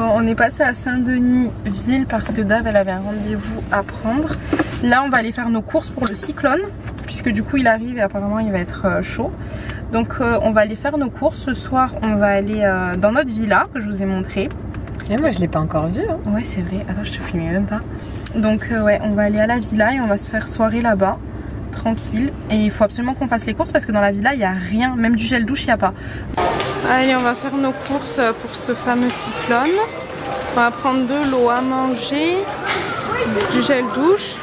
on est passé à Saint-Denis ville parce que Dave elle avait un rendez-vous à prendre. Là on va aller faire nos courses pour le cyclone puisque du coup il arrive et apparemment il va être chaud. Donc on va aller faire nos courses. Ce soir on va aller dans notre villa que je vous ai montré. Et moi je l'ai pas encore vu hein. Ouais c'est vrai, attends je te filmais même pas. Donc ouais on va aller à la villa et on va se faire soirée là-bas. Tranquille, et il faut absolument qu'on fasse les courses parce que dans la villa il n'y a rien, même du gel douche il n'y a pas. Allez on va faire nos courses pour ce fameux cyclone. On va prendre de l'eau à manger, du gel douche,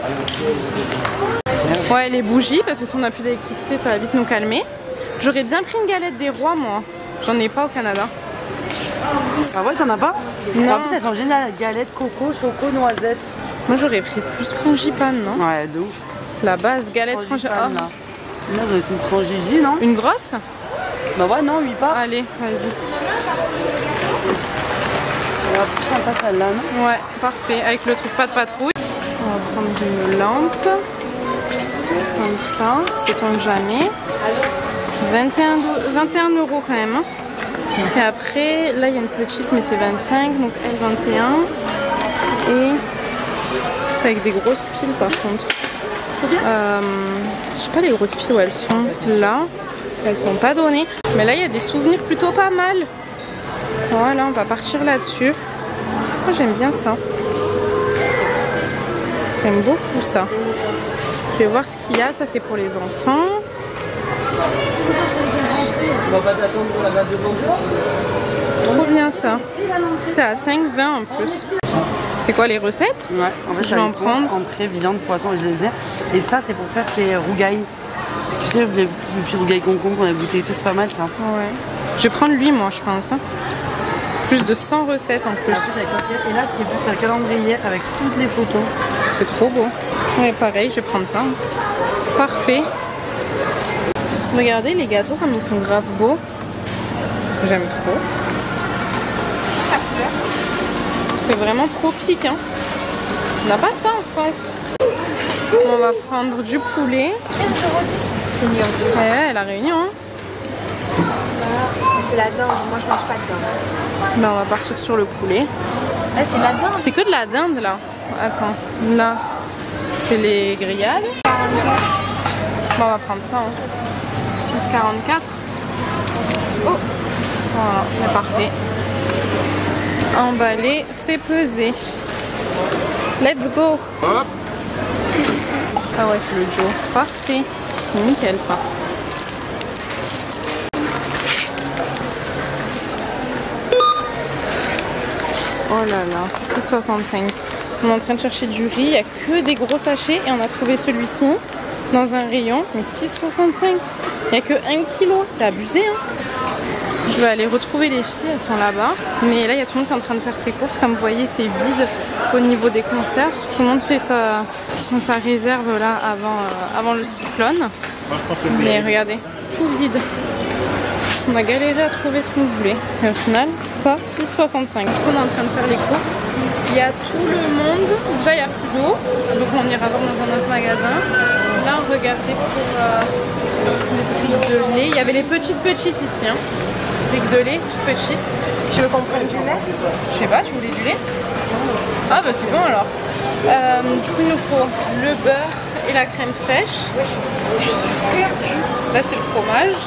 ouais les bougies parce que si on n'a plus d'électricité ça va vite nous calmer. J'aurais bien pris une galette des rois moi, j'en ai pas au Canada. Ah ouais t'en as pas? Non. En plus elles sont géniales, galette, coco, choco, noisette. Moi j'aurais pris plus frangipane non? Ouais de ouf. La base galette frangipane. Là ça doit être une frangipane non? Une grosse? Bah ouais non 8 pas. Allez vas-y. Elle va plus sympa celle-là non? Ouais parfait, avec le truc pas de patrouille. On va prendre une lampe. Comme ça, c'est-on jamais. 21 € quand même. Hein. Et après, là il y a une petite mais c'est 25, donc elle 21. Et c'est avec des grosses piles par contre. Je sais pas les grosses piles où elles sont là. Elles sont pas données. Mais là il y a des souvenirs plutôt pas mal. Voilà, on va partir là-dessus. Moi j'aime bien ça. J'aime beaucoup ça. Je vais voir ce qu'il y a. Ça c'est pour les enfants. Trop bien ça. C'est à 5,20 en plus. C'est quoi les recettes? Ouais, en fait, je vais en prendre. Entrée, viande, poisson, je les ai. Et ça, c'est pour faire tes rougailles. Tu sais, les petits rougailles concombre qu'on a goûté et tout, c'est pas mal ça. Ouais. Je vais prendre lui, moi, je pense. Hein. Plus de 100 recettes en plus. Et là, c'est pour ta calendrier avec toutes les photos. C'est trop beau. Ouais, pareil, je vais prendre ça. Parfait. Regardez les gâteaux comme ils sont grave beaux. J'aime trop. C'est vraiment trop pique hein. On n'a pas ça en France. On va prendre du poulet. 15,10 €. Seigneur. Ouais, la Réunion. Hein. C'est la dinde, moi je mange pas de dinde. Ben, on va partir sur le poulet. Ouais, c'est la dinde. C'est que de la dinde là. Attends, là c'est les grillades. Bon, on va prendre ça. Hein. 6,44. Oh, voilà, c'est parfait. Emballé, c'est pesé. Let's go. Ah ouais, c'est le Joe. Parfait. C'est nickel ça. Oh là là, 6,65. On est en train de chercher du riz. Il n'y a que des gros sachets et on a trouvé celui-ci dans un rayon. Mais 6,65. Il n'y a que 1 kg. C'est abusé hein. Je vais aller retrouver les filles, elles sont là-bas. Mais là, il y a tout le monde qui est en train de faire ses courses. Comme vous voyez, c'est vide au niveau des conserves. Tout le monde fait sa réserve là avant le cyclone. Mais regardez, tout vide. On a galéré à trouver ce qu'on voulait. Et au final, ça, 6,65. Du coup, on est en train de faire les courses. Il y a tout le monde. Déjà, il n'y a plus d'eau. Donc, on ira voir dans un autre magasin. Là, on regardait pour les briques de lait. Il y avait les petites ici. Hein. Briques de lait, toutes petites. Tu veux qu'on prenne du lait? Je sais pas, tu voulais du lait? Ah bah c'est bon alors. Du coup il nous faut le beurre et la crème fraîche. Là c'est le fromage.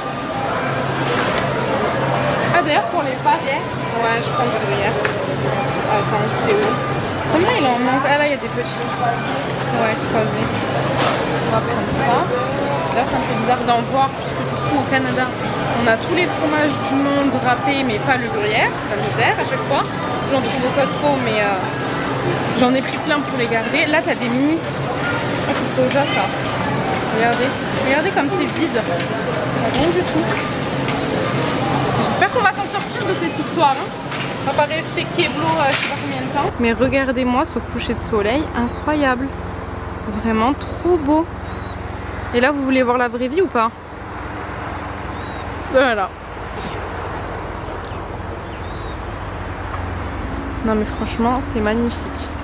Ah d'ailleurs pour les pâtes, ouais je prends du gruyère. Attends, c'est où? Combien il en manque? Ah là il y a des petits. Ouais, croisés. On va prendre ça. Là ça me fait bizarre d'en voir puisque du coup au Canada on a tous les fromages du monde râpés mais pas le gruyère, c'est la misère à chaque fois. J'en trouve au Costco mais j'en ai pris plein pour les garder. Là t'as des mini. Ah c'est soja ça. Regardez comme c'est vide. Rien du tout. J'espère qu'on va s'en sortir de cette histoire. Hein. On va pas rester Keblo je sais pas combien de temps. Mais regardez-moi ce coucher de soleil incroyable. Vraiment trop beau. Et là vous voulez voir la vraie vie ou pas? Voilà. Non mais franchement c'est magnifique.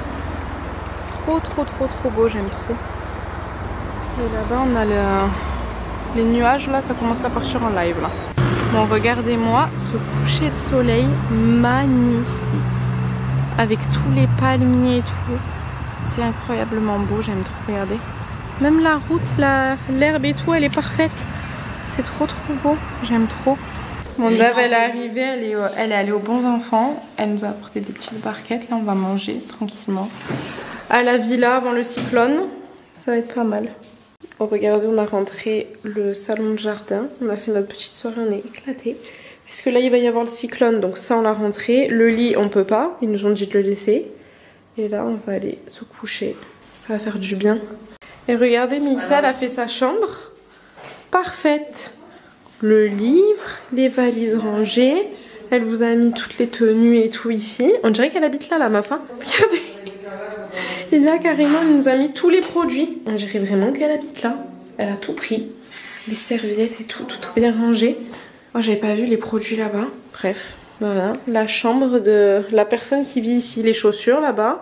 Trop beau, j'aime trop. Et là-bas on a les nuages là, ça commence à partir en live là. Bon, regardez-moi ce coucher de soleil magnifique. Avec tous les palmiers et tout. C'est incroyablement beau, j'aime trop regarder. Même la route, l'herbe et tout, elle est parfaite. C'est trop beau, j'aime trop. Mon Dave, elle est arrivée, elle est allée aux bons enfants. Elle nous a apporté des petites barquettes. Là, on va manger tranquillement. À la villa avant le cyclone. Ça va être pas mal. Oh, regardez, on a rentré le salon de jardin. On a fait notre petite soirée, on est éclatés. Puisque là, il va y avoir le cyclone, donc ça, on l'a rentré. Le lit, on peut pas. Ils nous ont dit de le laisser. Et là, on va aller se coucher. Ça va faire du bien. Et regardez, Mélissa, elle a fait sa chambre. Parfaite. Le livre, les valises rangées. Elle vous a mis toutes les tenues et tout ici. On dirait qu'elle habite là, la meuf. Hein. Regardez. Et là, carrément, elle nous a mis tous les produits. On dirait vraiment qu'elle habite là. Elle a tout pris. Les serviettes et tout, tout bien rangé. Moi, j'avais pas vu les produits là-bas. Bref, voilà. La chambre de la personne qui vit ici. Les chaussures là-bas.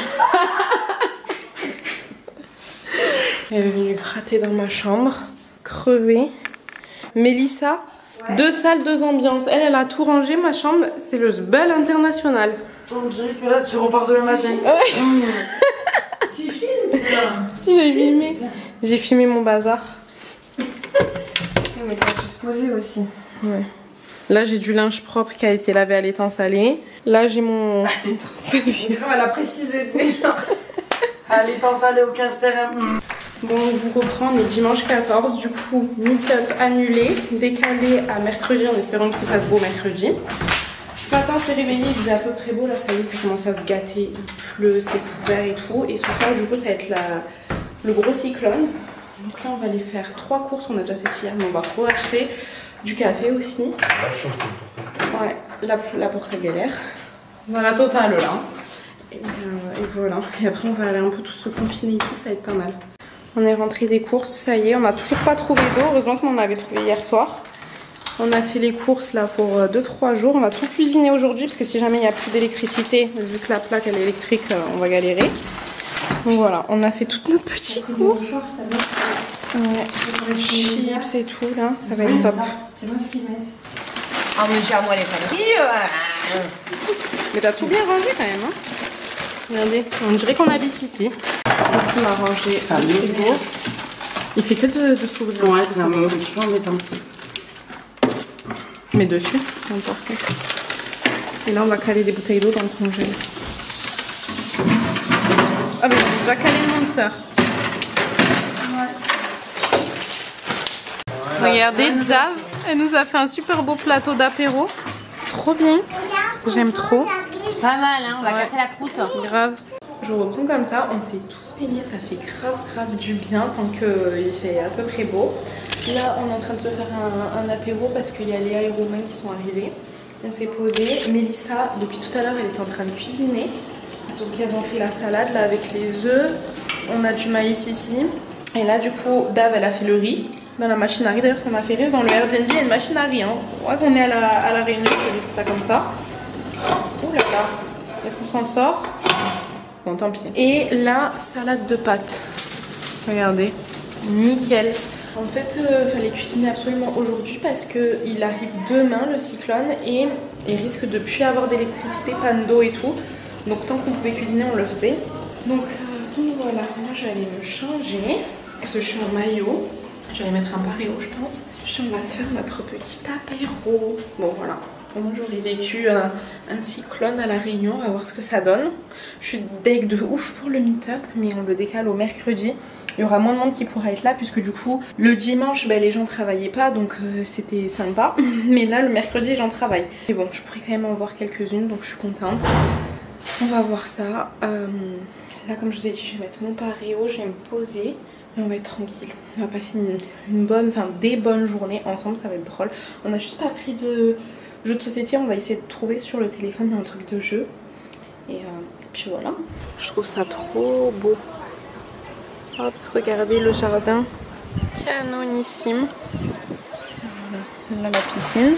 Elle est venue gratter dans ma chambre. Crevée. Mélissa, ouais. 2 salles, 2 ambiances. Elle a tout rangé. Ma chambre, c'est le Zbel international. On dirait que là, tu repars demain matin. Ouais. Tu filmes là. Si, j'ai filmé. J'ai filmé mon bazar. Mais t'as juste posé aussi. Ouais. Là, j'ai du linge propre qui a été lavé à l'étang salé. Là, j'ai mon... Elle a précisé. À l'étang salé au Casterham. Bon, on vous reprend, on est dimanche 14, du coup, meet-up annulé, décalé à mercredi en espérant qu'il fasse beau mercredi. Ce matin, on s'est réveillé, il faisait à peu près beau, là ça y est, ça commence à se gâter, il pleut, c'est couvert et tout. Et ce soir, du coup, ça va être le gros cyclone. Donc là, on va aller faire 3 courses, on a déjà fait hier, mais on va racheter du café aussi. La chance, c'est important. Ouais, la porte à galère. Voilà, totale là. Et voilà, et après on va aller un peu tous se confiner ici, ça va être pas mal. On est rentré des courses, ça y est, on n'a toujours pas trouvé d'eau. Heureusement qu'on en avait trouvé hier soir. On a fait les courses là pour 2-3 jours. On va tout cuisiner aujourd'hui parce que si jamais il n'y a plus d'électricité, vu que la plaque elle est électrique, on va galérer. Donc voilà, on a fait toute notre petite course. Ouais, chips et tout là, ça va être top. C'est moi ce qu'ils mettent. Ah mais j'ai à moi les pâtisseries. Mais t'as tout bien rangé quand même, hein. Regardez, on dirait qu'on habite ici. Donc on a rangé ça le frigo. Il fait que de s'ouvrir. Ouais, c'est un petit peu embêtant. Mais dessus, n'importe. Et là, on va caler des bouteilles d'eau dans le congèle. Ah, mais j'ai déjà calé le Monster. Ouais. Regardez, Dave, elle nous a fait un super beau plateau d'apéro. Trop bien. J'aime trop. Pas mal, hein, on va casser la croûte. Grave. Je reprends comme ça, on s'est tous baignés, ça fait grave du bien tant qu'il fait à peu près beau. Là on est en train de se faire un apéro parce qu'il y a les aéromains qui sont arrivés. On s'est posé, Mélissa depuis tout à l'heure elle était en train de cuisiner. Donc elles ont fait la salade là avec les œufs, on a du maïs ici. Et là du coup Dave elle a fait le riz dans la machine à riz. D'ailleurs ça m'a fait rire, dans le Airbnb il y a une machine à riz. Hein. On voit qu'on est à la Réunion, je vais laisser ça comme ça. Ouh là là, est-ce qu'on s'en sort? Bon, tant pis. Et la salade de pâtes. Regardez. Nickel. En fait, fallait cuisiner absolument aujourd'hui parce qu'il arrive demain le cyclone et il risque de plus avoir d'électricité, panne d'eau et tout. Donc tant qu'on pouvait cuisiner, on le faisait. Donc voilà, moi je vais aller me changer. Parce que je suis en maillot. Je vais aller mettre un paréo, je pense. Puis on va se faire notre petit apéro. Bon voilà. Moi j'aurais vécu un cyclone à la Réunion, on va voir ce que ça donne. Je suis deg de ouf pour le meet-up, mais on le décale au mercredi. Il y aura moins de monde qui pourra être là puisque du coup le dimanche les gens travaillaient pas, donc c'était sympa. Mais là le mercredi les gens travaillent. Et bon, je pourrais quand même en voir quelques-unes, donc je suis contente. On va voir ça. Là comme je vous ai dit, je vais mettre mon paréo, je vais me poser. Et on va être tranquille. On va passer des bonnes journées ensemble, ça va être drôle. On a juste pas pris de jeux de société, on va essayer de trouver sur le téléphone un truc de jeu. Et puis voilà. Je trouve ça trop beau. Hop, regardez le jardin. Canonissime. Voilà, là la piscine.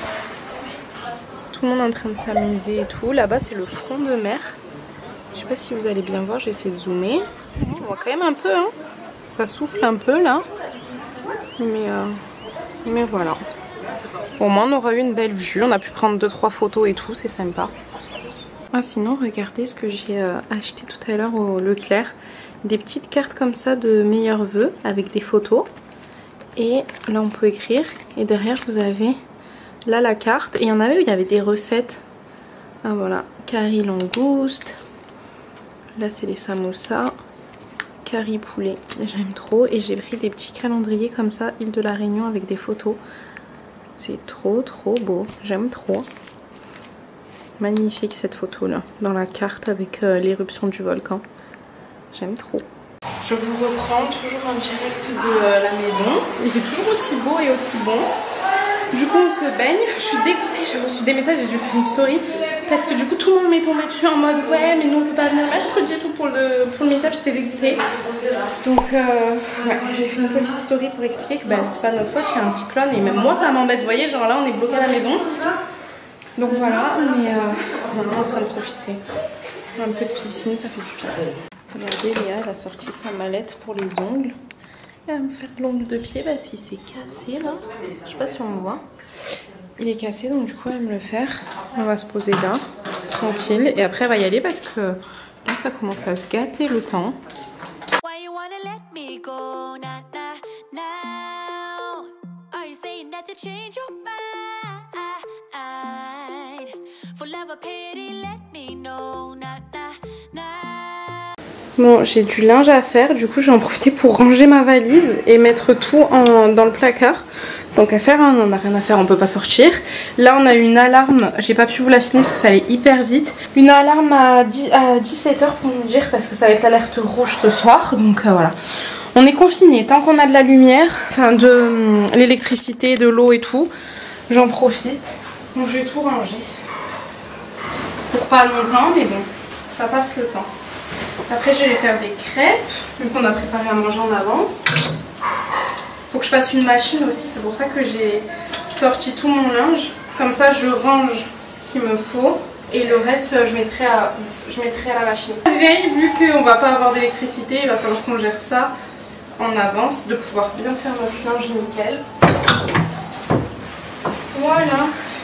Tout le monde est en train de s'amuser et tout. Là-bas c'est le front de mer. Je sais pas si vous allez bien voir, j'ai essayé de zoomer. On voit quand même un peu, hein. Ça souffle un peu là. Mais voilà. Au moins on aura eu une belle vue, on a pu prendre 2-3 photos et tout, c'est sympa. Ah sinon regardez ce que j'ai acheté tout à l'heure au Leclerc. Des petites cartes comme ça de meilleurs vœux avec des photos. Et là on peut écrire et derrière vous avez là la carte. Et il y en avait où il y avait des recettes. Ah voilà, curry langouste. Là c'est les samoussas. Curry poulet, j'aime trop. Et j'ai pris des petits calendriers comme ça, île de la Réunion avec des photos. C'est trop beau, j'aime trop. Magnifique cette photo là, dans la carte avec l'éruption du volcan. J'aime trop. Je vous reprends toujours en direct de la maison. Il fait toujours aussi beau et aussi bon. Du coup on se baigne. Je suis dégoûtée, j'ai reçu des messages, j'ai dû faire une story. Parce que du coup tout le monde m'est tombé dessus en mode ouais mais nous on peut pas venir mercredi et tout pour le meet-up, j'étais dégoûtée. Donc ouais, j'ai fait une petite story pour expliquer que bah, c'était pas notre faute, il y a un cyclone et même moi ça m'embête, vous voyez, genre là on est bloqué à la maison. Donc voilà, mais on est en train de profiter. Un peu de piscine, ça fait du bien. Regardez, Léa, elle a sorti sa mallette pour les ongles. Elle va me faire l'ongle de pied parce qu'il s'est cassé là. Je sais pas si on le voit. Il est cassé, donc du coup elle va me le faire. On va se poser là, tranquille. Et après elle va y aller parce que là ça commence à se gâter le temps. Bon, j'ai du linge à faire, du coup je vais en profiter pour ranger ma valise et mettre tout dans le placard. Donc à faire, hein, on n'a rien à faire, on peut pas sortir. Là on a une alarme, j'ai pas pu vous la filmer parce que ça allait hyper vite. Une alarme à 17h pour nous dire parce que ça va être l'alerte rouge ce soir. Donc voilà. On est confinés, tant qu'on a de la lumière, enfin de l'électricité, de l'eau et tout, j'en profite. Donc je vais tout ranger. Pour pas longtemps, mais bon, ça passe le temps. Après je vais faire des crêpes, vu qu'on a préparé à manger en avance. Faut que je fasse une machine aussi, c'est pour ça que j'ai sorti tout mon linge. Comme ça je range ce qu'il me faut et le reste je mettrai à la machine. Vu qu'on va pas avoir d'électricité, il va falloir qu'on gère ça en avance, de pouvoir bien faire notre linge nickel. Voilà.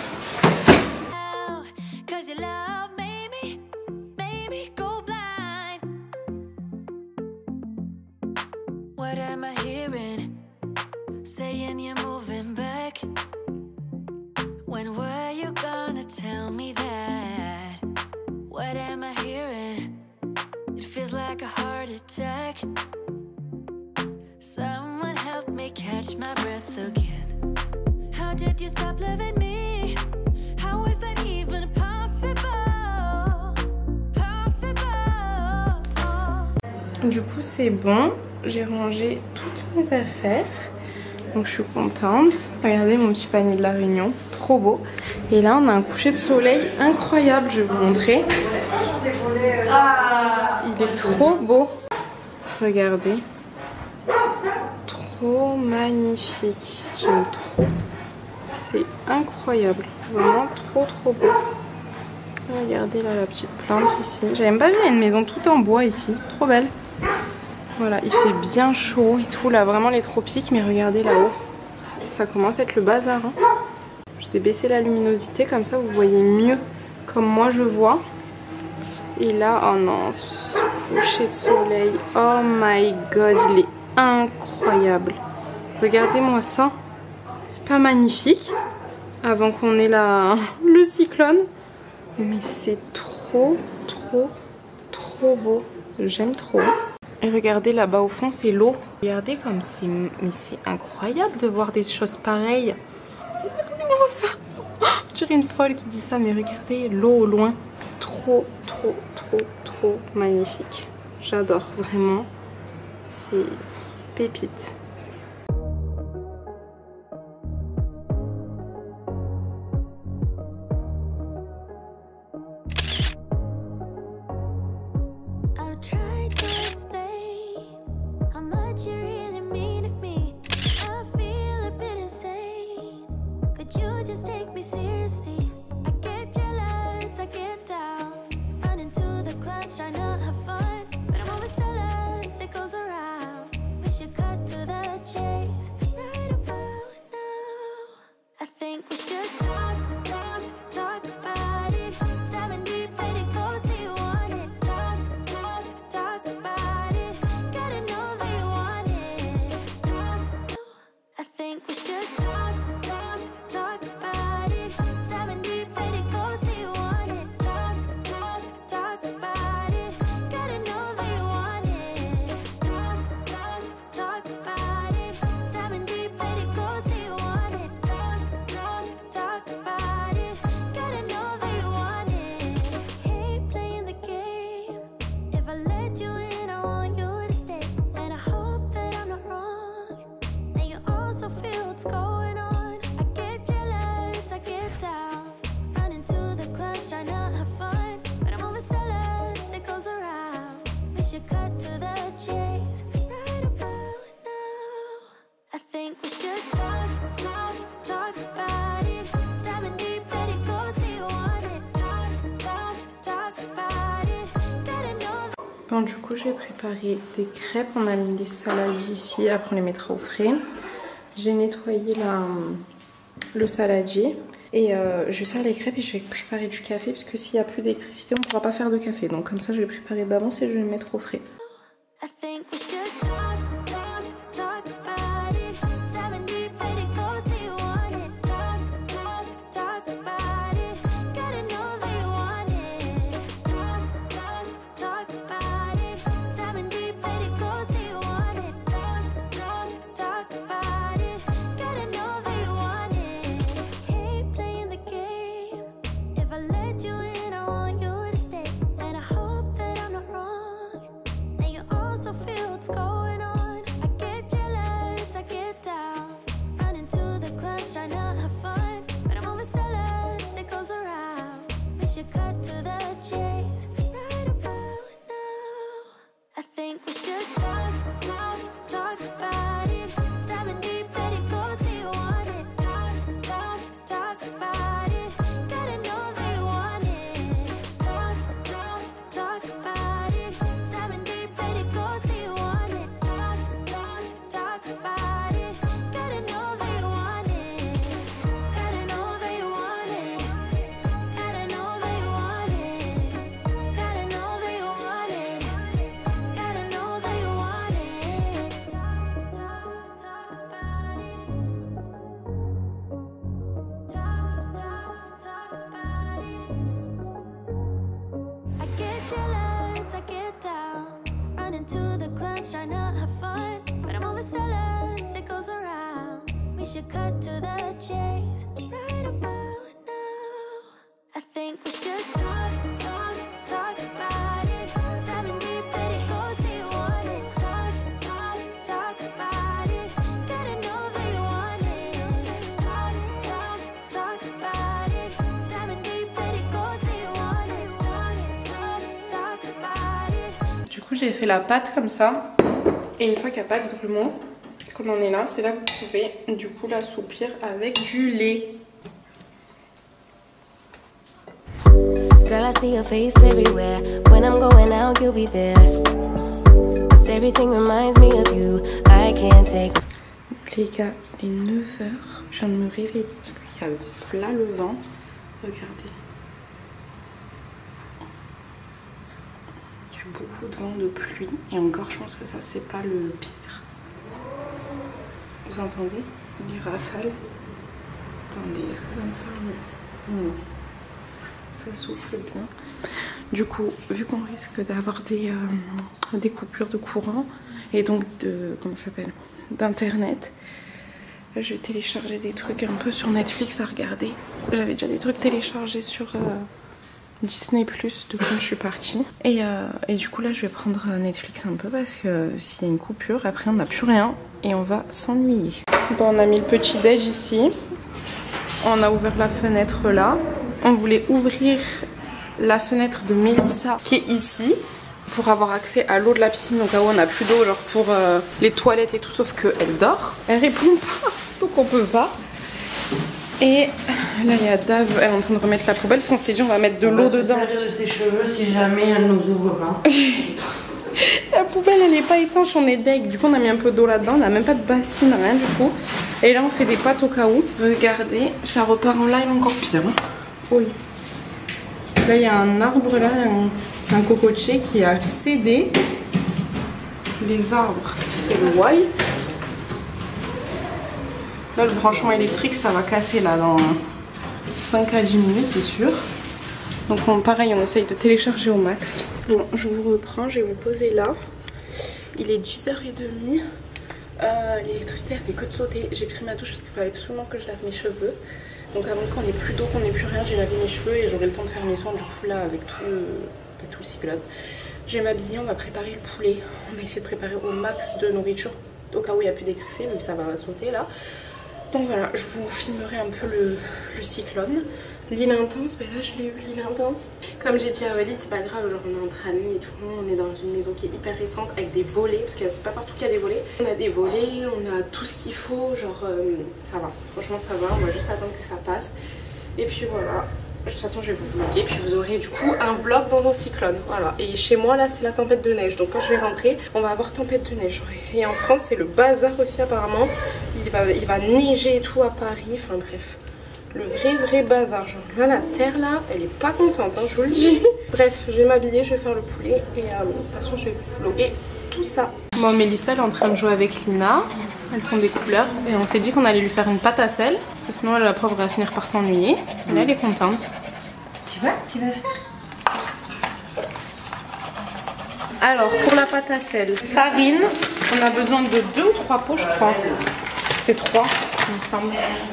What am I hearing? Saying you're moving back. When were you gonna tell me that? What am I hearing? It feels like a heart attack. Someone help me catch my breath again. How did you stop loving me? How is that even possible? Du coup c'est bon. J'ai rangé toutes mes affaires, donc je suis contente. Regardez mon petit panier de la Réunion, trop beau. Et là on a un coucher de soleil incroyable, je vais vous montrer. Il est trop beau. Regardez, trop magnifique, j'aime trop. C'est incroyable, vraiment trop beau. Regardez là la petite plante ici. J'avais même pas vu, il y a une maison toute en bois ici, trop belle. Voilà, il fait bien chaud et tout, là, vraiment les tropiques, mais regardez là-haut. Ça commence à être le bazar. Hein. Je vous ai baissé la luminosité, comme ça vous voyez mieux comme moi je vois. Et là, oh non, ce coucher de soleil, oh my god, il est incroyable. Regardez-moi ça, c'est pas magnifique avant qu'on ait le cyclone. Mais c'est trop beau, j'aime trop. Et regardez là-bas au fond, c'est l'eau. Regardez comme c'est... Mais c'est incroyable de voir des choses pareilles. Regardez-moi ça. Je dirais une folle qui dit ça, mais regardez l'eau au loin. Trop magnifique. J'adore, vraiment. C'est pépite. should talk about it. Diving deep, let it go, see you want it. Talk about it. Gotta know that you want it. I think we should talk about it. Diving deep, let it go, see you want it. Talk about it. Gotta know that you want it. Talk about it. Diving deep, let it go, see you want it. Talk about it. Gotta know that you want it. Hate playing the game. If I let you in, I want you to stay. And I hope that I'm not wrong. That you also feel what's going on. I get jealous, I get down. Running to the clubs, trying to have fun. But I'm overzealous, it goes around. We should cut to the chase right about now. I think we should talk about it. Diving deep, let it go, see you want it. Talk about it. Gotta know that. Bon, du coup, j'ai préparé des crêpes. On a mis les saladiers ici. Après, on les mettra au frais. J'ai nettoyé le saladier. Et je vais faire les crêpes et je vais préparer du café. Parce que s'il n'y a plus d'électricité, on ne pourra pas faire de café. Donc, comme ça, je vais préparer d'avance et je vais les mettre au frais. I think we should talk about it. Diving deep, let it go, see you want it. Talk about it. Gotta know that you want it. Talk about it. Diving deep, let it go, see you want it. Talk about it. Gotta know that you want it. Hate playing the game. If I let you in, I want you to stay. And I hope that I'm not wrong. That you also feel what's going on. I get jealous, I get down. Running to the clubs, trying to have fun. But I'm overzealous, it goes around. We should cut to the chase right about now. I think we should talk about it. Diving deep, let it go, see you want it. Talk about it. Gotta know that you want it. Talk about it. Diving deep, let it go, see you want it. Talk about it. Gotta know that you want it. Gotta know that you want it. Gotta know that you want it. Gotta know that you want it. Gotta know that you want it. Talk about it. Talk about it. I get jealous, I get down. Running to the clubs, trying to have fun. But I'm overzealous, it goes around. We should cut to the chase right about now. I think we should talk about it. Diving deep, let it go, see you want it. Talk about it. Gotta know that you want it. Talk about it. Diving deep, let it go, see you want it. Talk about it. Du coup, j'ai fait la pâte comme ça. Et une fois qu'il n'y a pas de grumeaux, comme on est là, c'est là que vous pouvez du coup l'assouplir avec du lait. Girl, I see your face everywhere. When I'm going out, you'll be there. 'Cause everything reminds me of you. I can't take. Les gars, il est 9h. Je viens de me réveiller parce qu'il y a là le vent. Regardez. Il y a beaucoup de vent, de pluie. Et encore, je pense que ça, c'est pas le pire. Vous entendez les rafales? Attendez, est-ce que ça va me faire le... Non. Ça souffle bien. Du coup, vu qu'on risque d'avoir des coupures de courant et donc de... comment ça s'appelle? D'internet, je vais télécharger des trucs un peu sur Netflix à regarder. J'avais déjà des trucs téléchargés sur Disney Plus de quand je suis partie. Et du coup là je vais prendre Netflix un peu parce que s'il y a une coupure, après on n'a plus rien et on va s'ennuyer. Bon, on a mis le petit déj ici. On a ouvert la fenêtre là. On voulait ouvrir la fenêtre de Mélissa qui est ici pour avoir accès à l'eau de la piscine au cas où on n'a plus d'eau, genre pour les toilettes et tout, sauf qu'elle dort. Elle répond pas, donc on peut pas. Et là il y a Dave, elle est en train de remettre la poubelle parce qu'on s'était dit on va mettre de l'eau dedans. On va se servir de ses cheveux si jamais elle nous ouvre pas. La poubelle elle n'est pas étanche, on est deg. Du coup on a mis un peu d'eau là-dedans, on n'a même pas de bassine, rien du coup. Et là on fait des pâtes au cas où. Regardez, ça repart en live encore pire. Oui. Là il y a un arbre là, un cocotier qui a cédé. Les arbres, c'est le white. Là le branchement électrique ça va casser là dans 5 à 10 minutes c'est sûr. Donc pareil on essaye de télécharger au max. Bon je vous reprends, je vais vous poser là. Il est 10h30. L'électricité a fait que de sauter. J'ai pris ma douche parce qu'il fallait absolument que je lave mes cheveux. Donc avant qu'on n'ait plus d'eau, qu'on n'ait plus rien, j'ai lavé mes cheveux et j'aurai le temps de faire mes soins. Du coup là avec tout le cyclone. Je vais m'habiller, on va préparer le poulet. On va essayer de préparer au max de nourriture au cas où il n'y a plus d'électricité, même ça va sauter là. Donc voilà, je vous filmerai un peu le cyclone. L'île intense, ben là je l'ai eu l'île intense. Comme j'ai dit à Walid, c'est pas grave, genre on est entre amis et tout, on est dans une maison qui est hyper récente avec des volets, parce que c'est pas partout qu'il y a des volets. On a des volets, on a tout ce qu'il faut, genre ça va, franchement ça va, on va juste attendre que ça passe. Et puis voilà, de toute façon je vais vous vlogger, puis vous aurez du coup un vlog dans un cyclone, voilà. Et chez moi là c'est la tempête de neige, donc quand je vais rentrer, on va avoir tempête de neige. Et en France c'est le bazar aussi apparemment, il va neiger et tout à Paris, enfin bref. Le vrai bazar, genre là la terre là, elle est pas contente, hein, je vous le dis. Bref, je vais m'habiller, je vais faire le poulet et de toute façon je vais vous vlogger tout ça. Bon, Mélissa elle est en train de jouer avec Lina, elles font des couleurs et on s'est dit qu'on allait lui faire une pâte à sel, parce que sinon la pauvre va finir par s'ennuyer. Là elle est contente. Tu vas faire? Alors pour la pâte à sel, farine, on a besoin de 2 ou 3 pots je crois. C'est 3 il me semble.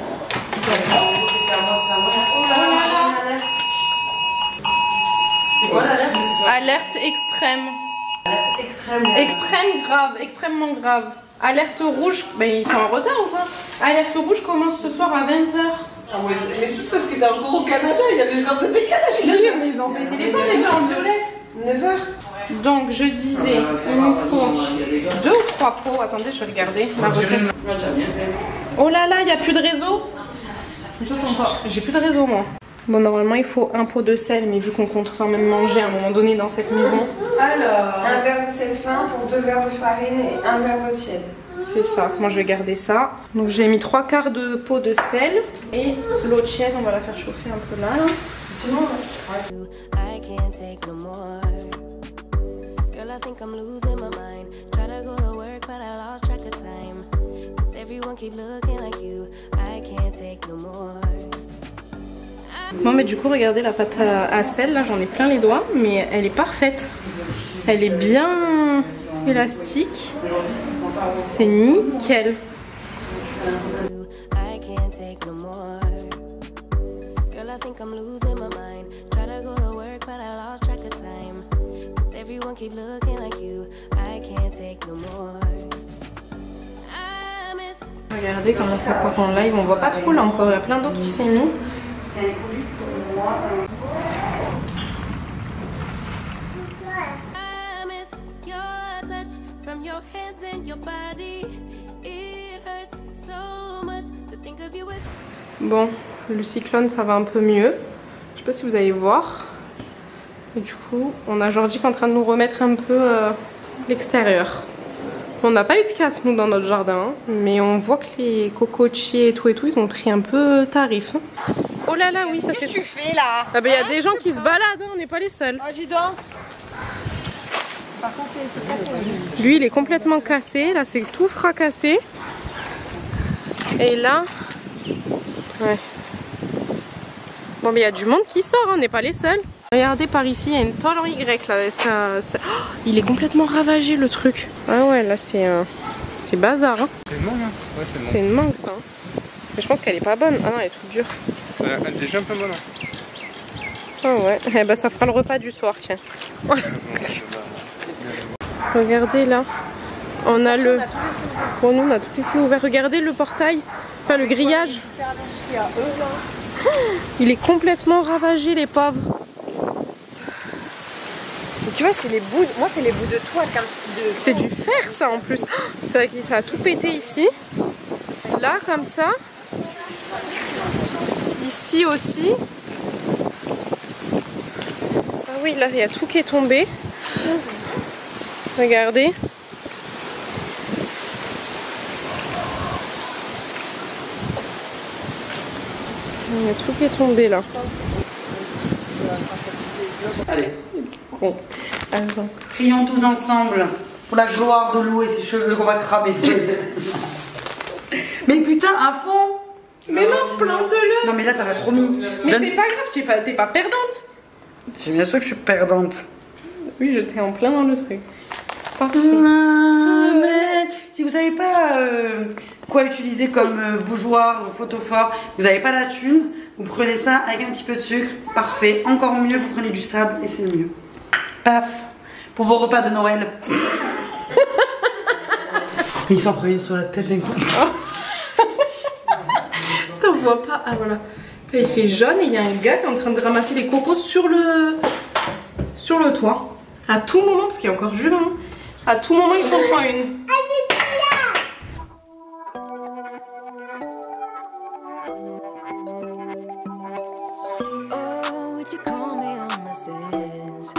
C'est quoi l'alerte? Alerte extrême. Extrême grave, extrêmement grave. Alerte rouge, ben ils sont en retard ou pas? Alerte rouge commence ce soir à 20h. Ah ouais, mais tout parce que t'es encore au Canada, il y a des heures de décalage. Ils ont pété les pas déjà en violette. 9h. Donc je disais, il nous faut 2 ou 3 pots. Attendez, je vais regarder la recette. Oh là là, il n'y a plus de réseau. J'ai plus de réseau moi. Bon normalement il faut un pot de sel, mais vu qu'on compte quand même manger à un moment donné dans cette maison. Alors, un verre de sel fin pour 2 verres de farine et 1 verre d'eau tiède. C'est ça, moi je vais garder ça. Donc j'ai mis 3/4 de pot de sel et l'eau tiède, on va la faire chauffer un peu là. Sinon, I can't take no more. Girl, I think I'm losing my mind. Try to go to work, but I lost track of time. Cause everyone keep looking like you. I can't take no more. Bon mais du coup regardez la pâte à sel, là j'en ai plein les doigts, mais elle est parfaite. Elle est bien élastique. C'est nickel. I can't take no more. Girl, I think I'm losing my mind. Try to go to work, but I lost track of time. Cause everyone keep looking like you. I can't take no more. I miss. Regardez comment ça part en live, on voit pas trop là encore, il y a plein d'eau qui s'est mis. I miss your touch from your hands and your body. It hurts so much to think of you as. Bon, le cyclone ça va un peu mieux. Je sais pas si vous allez voir. Et du coup, on a Jordi qui est en train de nous remettre un peu l'extérieur. On n'a pas eu de casse nous dans notre jardin, mais on voit que les cocotiers et tout, ils ont pris un peu tarif. Oh là là, oui, ça fait. qu'est-ce que tu fais là? Ah ben il y a des gens qui se baladent, on n'est pas les seuls. Oh, dis donc. Lui il est complètement cassé, là c'est tout fracassé. Et là, ouais. Bon mais il y a du monde qui sort, on n'est pas les seuls. Regardez par ici, il y a une tôle en Y là. Ça... Oh, il est complètement ravagé le truc. Ah ouais, là c'est bazar. Hein. C'est une mangue, hein? Ouais, c'est une mangue. C'est une mangue ça. Hein. Mais je pense qu'elle est pas bonne. Ah non, elle est toute dure. Elle est déjà un peu molle. Ah ouais, eh ben ça fera le repas du soir, tiens. Regardez là. On a le. Bon, nous on a tout laissé ouvert. Regardez le portail. Enfin le grillage. Il est complètement ravagé, les pauvres. Tu vois, c'est les bouts, moi c'est les bouts de toile comme de... C'est du fer ça en plus. Ça a tout pété ici. Là comme ça. Ici aussi. Ah oui, là il y a tout qui est tombé. Regardez. Il y a tout qui est tombé là. Allez, Con. Attends. prions tous ensemble pour la gloire de Lou et ses cheveux qu'on va cramer. Mais putain, à fond. Mais non, plante-le. Non mais là t'as la trop mis. Mais c'est pas grave, t'es pas perdante. J'ai bien sûr que je suis perdante. Oui, j'étais en plein dans le truc. Parfait. Amen. Si vous savez pas quoi utiliser comme bougeoir ou photophore, vous n'avez pas la thune, vous prenez ça avec un petit peu de sucre, parfait. Encore mieux, vous prenez du sable et c'est mieux. Paf, pour vos repas de Noël. Ils s'en prennent sur la tête d'un coup. T'en vois pas? Ah voilà. Il fait jaune et il y a un gars qui est en train de ramasser les cocos sur le toit. À tout moment, parce qu'il y a encore Julien, hein. À tout moment il s'en prend une. Oh, would you call me on my sins?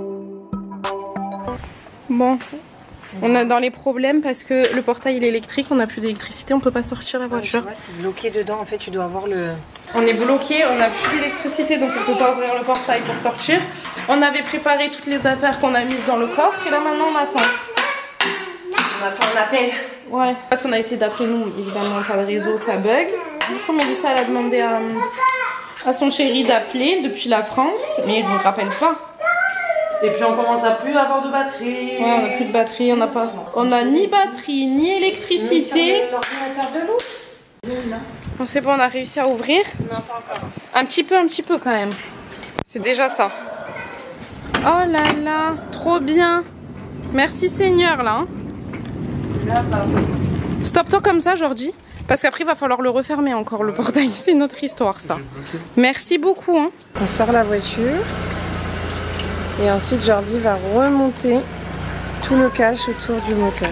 Bon, on est dans les problèmes parce que le portail il est électrique, on n'a plus d'électricité, on peut pas sortir la voiture. Tu vois, c'est bloqué dedans. En fait, tu dois avoir le. On est bloqué, on n'a plus d'électricité donc on peut pas ouvrir le portail pour sortir. On avait préparé toutes les affaires qu'on a mises dans le coffre et là maintenant on attend. On attend un appel. Ouais, parce qu'on a essayé d'appeler nous, évidemment pas de réseau, ça bug. Du coup Mélissa elle a demandé à son chéri d'appeler depuis la France, mais il ne rappelle pas. Et puis on commence à plus avoir de batterie. Ouais, on a plus de batterie, on a ni batterie, ni électricité. L'ordinateur de Lou. Bon, c'est bon, on a réussi à ouvrir. Non, pas encore. Un petit peu quand même. C'est déjà ça. Oh là là, trop bien. Merci Seigneur là. Stop-toi comme ça Jordi. Parce qu'après il va falloir le refermer encore le portail. C'est notre histoire ça. Merci beaucoup. Hein. On sort la voiture. Et ensuite, Jordi va remonter tout le cache autour du moteur.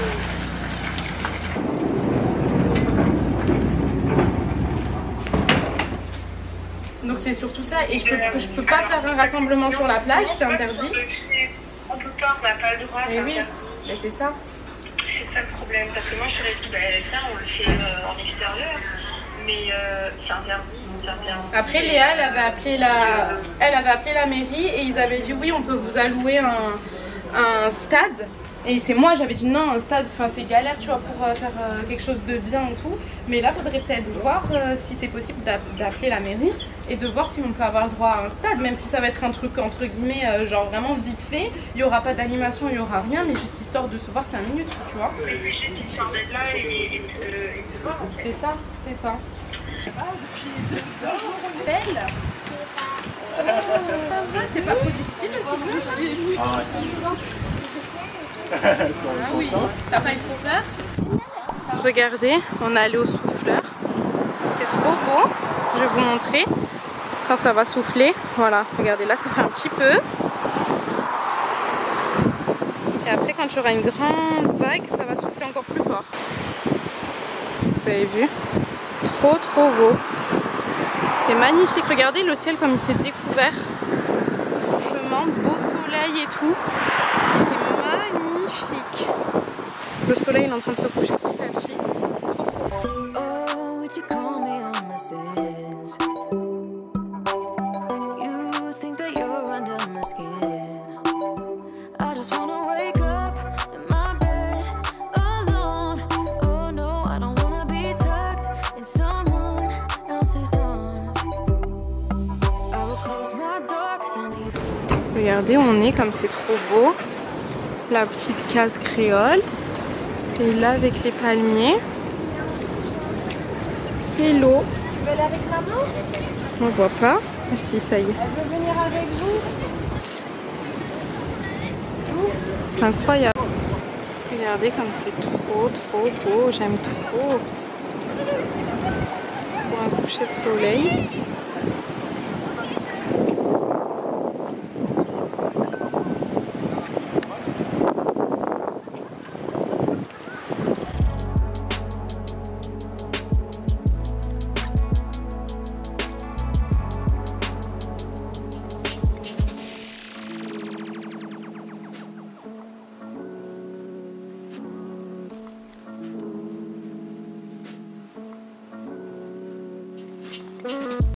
Donc c'est surtout ça. Et je peux pas faire un rassemblement sur la plage, c'est interdit. On peut pas, on n'a pas le droit. Et oui, mais c'est ça. C'est ça le problème. Parce que moi, je suis restée ça, on le fait en extérieur. Mais c'est interdit. Après Léa, elle avait appelé la mairie et ils avaient dit oui, on peut vous allouer un stade. Et c'est moi, j'avais dit non, un stade, c'est galère, tu vois, pour faire quelque chose de bien et tout. Mais là, faudrait peut-être voir si c'est possible d'appeler la mairie et de voir si on peut avoir droit à un stade, même si ça va être un truc entre guillemets, genre vraiment vite fait. Il n'y aura pas d'animation, il n'y aura rien, mais juste histoire de se voir 5 minutes, tu vois. Mais c'est juste histoire d'être là et de se voir. C'est ça, c'est ça. Belle. C'était pas trop difficile aussi. Ah oui, t'as pas eu trop peur? Regardez, on est allé au souffleur. C'est trop beau. Je vais vous montrer quand ça va souffler. Voilà, regardez là, ça fait un petit peu. Et après, quand il y aura une grande vague, ça va souffler encore plus fort. Vous avez vu? Trop beau. C'est magnifique. Regardez le ciel comme il s'est découvert. Franchement, beau soleil et tout. C'est magnifique. Le soleil il est en train de se coucher petit à petit. Oh, would you call me on my sins? You think that you're under my skin. I just wanna wake up in my bed alone. Oh no, I don't wanna be tucked in someone else's arms. I will close my door 'cause I need. Regardez, on est comme c'est trop beau. La petite case créole. Et là avec les palmiers. Et l'eau. Tu veux aller avec maman? On voit pas. Ah si, ça y est. Elle veut venir avec vous? C'est incroyable. Regardez comme c'est trop beau. J'aime trop. Pour un coucher de soleil.